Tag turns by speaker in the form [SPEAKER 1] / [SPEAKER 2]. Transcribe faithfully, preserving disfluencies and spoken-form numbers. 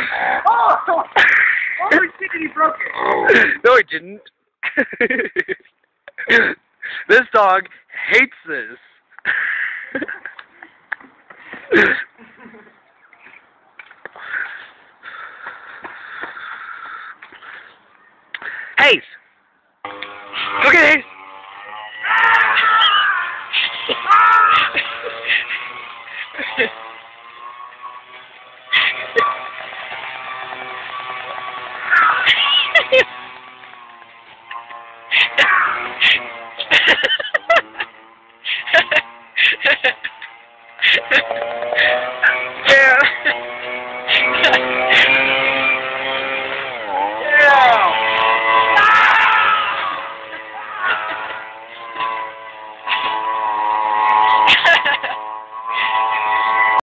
[SPEAKER 1] Oh! Holy shit, he broke it!
[SPEAKER 2] No, he didn't. This dog hates this. Haze! Look at Haze! Yeah. Yeah.